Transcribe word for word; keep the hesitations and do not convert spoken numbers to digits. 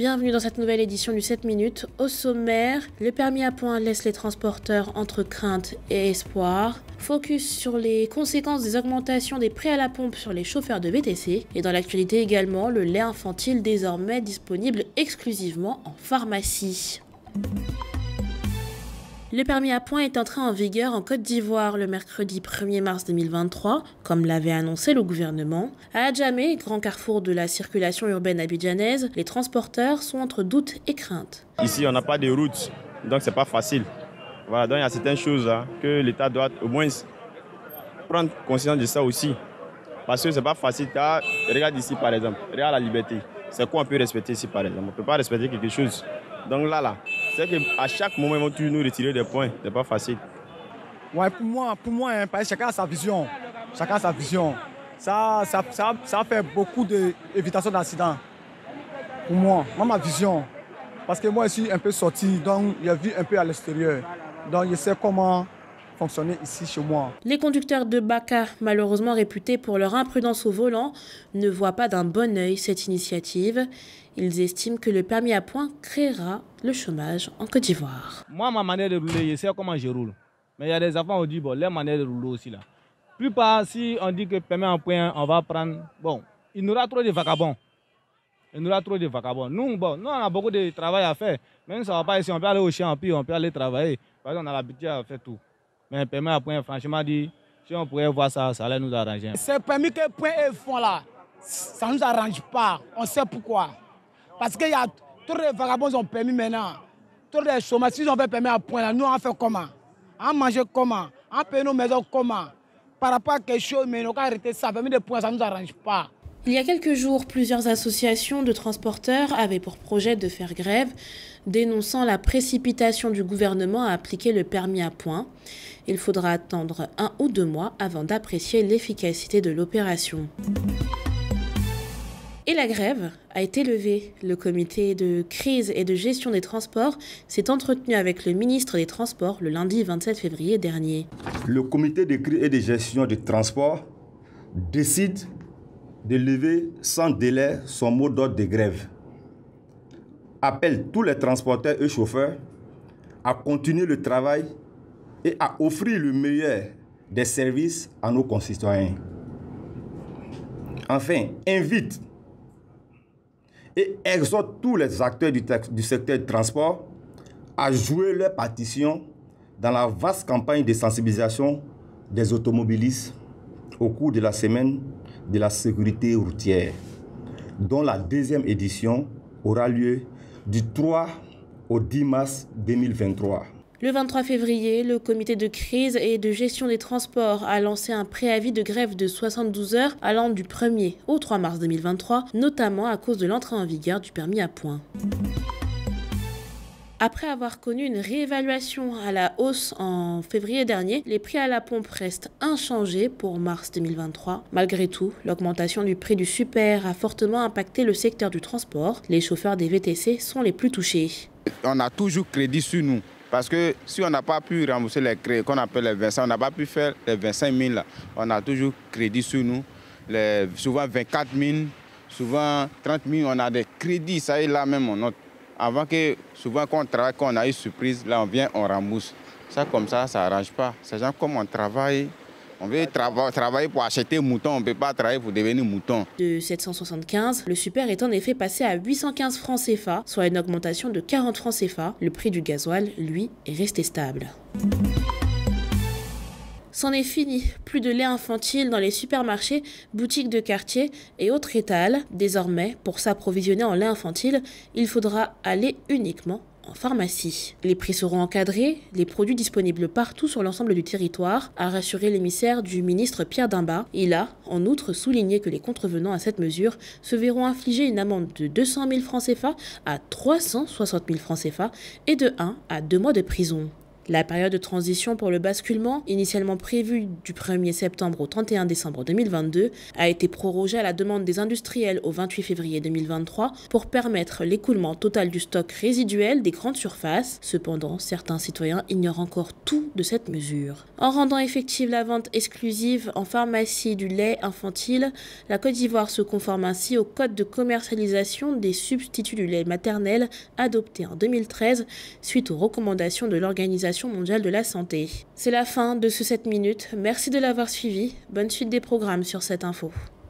Bienvenue dans cette nouvelle édition du sept minutes. Au sommaire, le permis à points laisse les transporteurs entre crainte et espoir. Focus sur les conséquences des augmentations des prix à la pompe sur les chauffeurs de V T C. Et dans l'actualité également, le lait infantile désormais disponible exclusivement en pharmacie. Le permis à points est entré en vigueur en Côte d'Ivoire le mercredi premier mars deux mille vingt-trois, comme l'avait annoncé le gouvernement. À Adjamé, grand carrefour de la circulation urbaine abidjanaise, les transporteurs sont entre doute et crainte. Ici, on n'a pas de route, donc c'est pas facile. Voilà, donc il y a certaines choses là, que l'État doit au moins prendre conscience de ça aussi. Parce que c'est pas facile. Car, regarde ici par exemple, regarde la liberté. C'est quoi on peut respecter ici par exemple? On ne peut pas respecter quelque chose. Donc là, là, c'est qu'à chaque moment, ils vont toujours nous retirer des points. C'est pas facile. Ouais, pour moi, pour moi hein, chacun a sa vision. Chacun a sa vision. Ça, ça, ça, ça fait beaucoup d'évitation d'accidents. Pour moi, moi, ma vision. Parce que moi, je suis un peu sorti, donc j'ai vu un peu à l'extérieur. Donc je sais comment fonctionner ici chez moi. Les conducteurs de Baka, malheureusement réputés pour leur imprudence au volant, ne voient pas d'un bon œil cette initiative. Ils estiment que le permis à points créera le chômage en Côte d'Ivoire. Moi, ma manière de rouler, je sais comment je roule. Mais il y a des enfants qui disent, bon, leur manière de rouler aussi là. Plus pas, si on dit que permis à points, on va prendre, bon, il y aura trop de vagabonds. Il y aura trop de vagabonds. Nous, bon, nous, on a beaucoup de travail à faire. Même si on ne va pas ici, on peut aller au champ, puis on peut aller travailler. Parce qu'on a l'habitude à faire tout. Mais permis à point, franchement, dit, si on pourrait voir ça, ça allait nous arranger. Ce permis que point et font là, ça ne nous arrange pas. On sait pourquoi. Parce qu'il y a tous les vagabonds qui ont permis maintenant. Tous les chômeurs, si on fait permis à point là, nous on fait comment? On mange comment? On paye nos maisons comment? Par rapport à quelque chose, mais nous, quand arrêter ça, permis de point, ça ne nous arrange pas. Il y a quelques jours, plusieurs associations de transporteurs avaient pour projet de faire grève, dénonçant la précipitation du gouvernement à appliquer le permis à points. Il faudra attendre un ou deux mois avant d'apprécier l'efficacité de l'opération. Et la grève a été levée. Le comité de crise et de gestion des transports s'est entretenu avec le ministre des Transports le lundi vingt-sept février dernier. Le comité de crise et de gestion des transports décide de lever sans délai son mot d'ordre de grève. Appelle tous les transporteurs et chauffeurs à continuer le travail et à offrir le meilleur des services à nos concitoyens. Enfin, invite et exhorte tous les acteurs du, du secteur du transport à jouer leur partition dans la vaste campagne de sensibilisation des automobilistes au cours de la semaine de la sécurité routière, dont la deuxième édition aura lieu du trois au dix mars deux mille vingt-trois. Le vingt-trois février, le comité de crise et de gestion des transports a lancé un préavis de grève de soixante-douze heures allant du premier au trois mars deux mille vingt-trois, notamment à cause de l'entrée en vigueur du permis à points. Après avoir connu une réévaluation à la hausse en février dernier, les prix à la pompe restent inchangés pour mars deux mille vingt-trois. Malgré tout, l'augmentation du prix du super a fortement impacté le secteur du transport. Les chauffeurs des V T C sont les plus touchés. On a toujours crédit sur nous. Parce que si on n'a pas pu rembourser les crédits qu'on appelle les vingt-cinq, on n'a pas pu faire les vingt-cinq mille, là, on a toujours crédit sur nous. Les, souvent vingt-quatre mille, souvent trente mille, on a des crédits, ça est là même on note. Avant que, souvent quand on travaille, quand on a une surprise, là on vient, on rembourse. Ça comme ça, ça n'arrange pas. C'est genre comme on travaille, on veut trava travailler pour acheter mouton, on ne peut pas travailler pour devenir mouton. De sept cent soixante-quinze, le super est en effet passé à huit cent quinze francs C F A, soit une augmentation de quarante francs C F A. Le prix du gasoil, lui, est resté stable. C'en est fini, plus de lait infantile dans les supermarchés, boutiques de quartier et autres étals. Désormais, pour s'approvisionner en lait infantile, il faudra aller uniquement en pharmacie. Les prix seront encadrés, les produits disponibles partout sur l'ensemble du territoire, a rassuré l'émissaire du ministre Pierre Dimba. Il a, en outre, souligné que les contrevenants à cette mesure se verront infliger une amende de deux cent mille francs C F A à trois cent soixante mille francs C F A et de un à deux mois de prison. La période de transition pour le basculement, initialement prévue du premier septembre au trente et un décembre deux mille vingt-deux, a été prorogée à la demande des industriels au vingt-huit février deux mille vingt-trois pour permettre l'écoulement total du stock résiduel des grandes surfaces. Cependant, certains citoyens ignorent encore tout de cette mesure. En rendant effective la vente exclusive en pharmacie du lait infantile, la Côte d'Ivoire se conforme ainsi au code de commercialisation des substituts du lait maternel adopté en deux mille treize suite aux recommandations de l'Organisation mondiale de la santé. C'est la fin de ce sept minutes. Merci de l'avoir suivi. Bonne suite des programmes sur cette info.